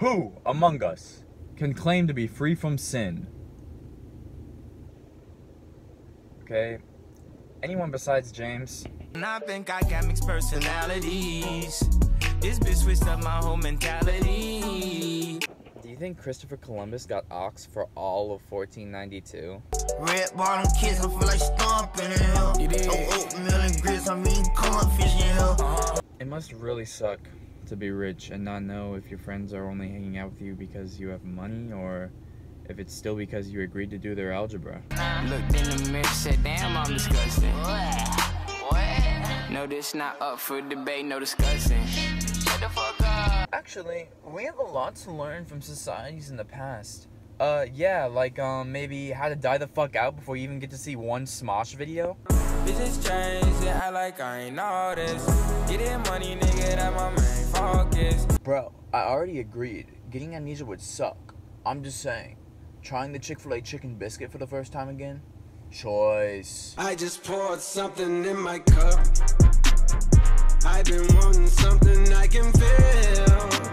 Who among us can claim to be free from sin? Okay, anyone besides James? I think I got mixed personalities. This bitch switched up my whole mentality. Do you think Christopher Columbus got ox for all of 1492? Red bottom kids, I feel like stomping in hell. Oatmeal and grits, I'm eating cornfish in hell. It must really suck to be rich and not know if your friends are only hanging out with you because you have money or if it's still because you agreed to do their algebra. Looked in the mirror, said, damn, I'm disgusting. What? No, this not up for debate, no discussing. Shut the fuck up. Actually, we have a lot to learn from societies in the past. Yeah, like, maybe how to die the fuck out before you even get to see one Smosh video. Bitches change, they act like I ain't know this. Getting money, nigga, that my main focus. Bro, I already agreed. Getting amnesia would suck. I'm just saying. Trying the Chick-fil-A chicken biscuit for the first time again? Choice. I just poured something in my cup. I've been wanting something I can feel.